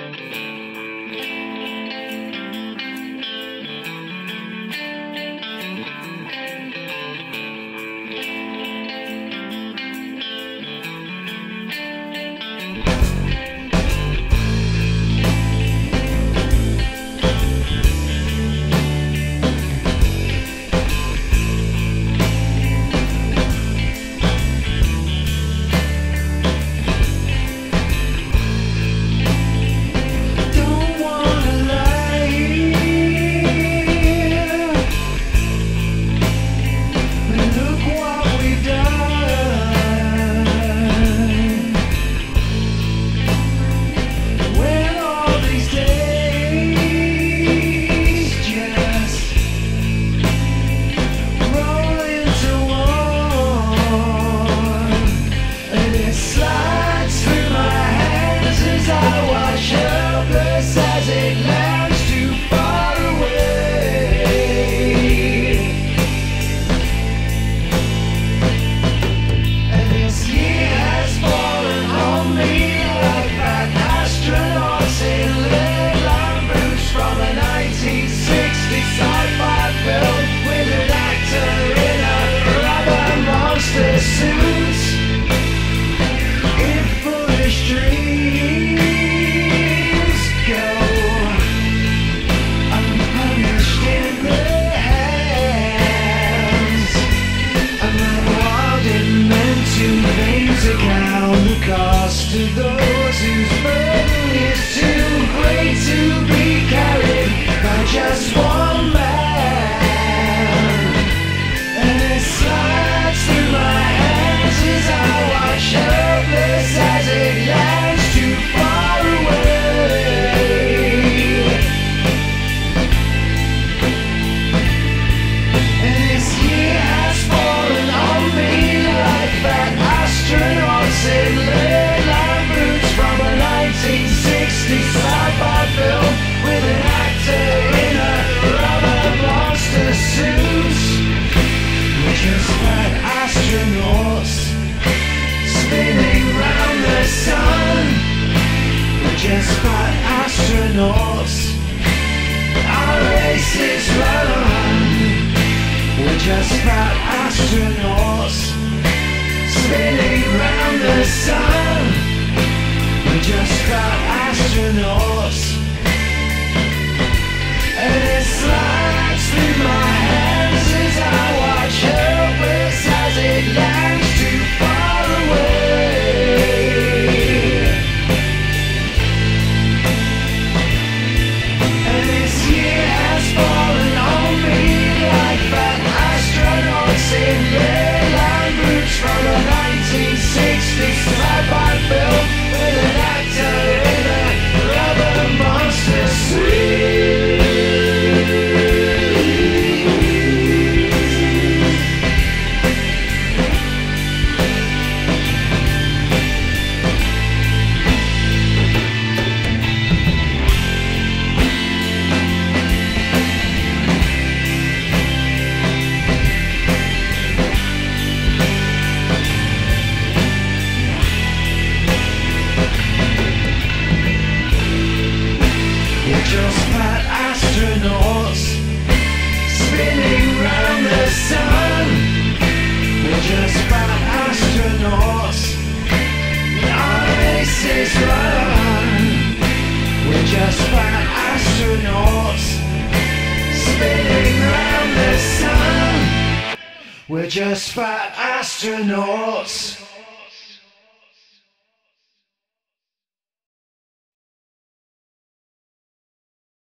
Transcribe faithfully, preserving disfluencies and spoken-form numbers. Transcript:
To those whose burden is too great to be carried by just one man, and it slides through my hands as I watch helpless as it lands too far away. And this year has fallen on me like fat astronauts in lead sci-fi film with an actor in a rubber monster suit. We're just fat astronauts spinning round the sun. We're just fat astronauts. Our race is run. We're just fat astronauts spinning round the sun. We're just fat astronauts, and it slides through my hands as I watch helpless as it lands too far away. And this year has fallen on me like fat astronauts in airline boots from a nineteen sixties sci-fi film with an actor in a rubber monster suit. Just fat astronauts spinning round the sun. We're just fat astronauts. Our race is run. We're just fat astronauts spinning round the sun. We're just fat astronauts.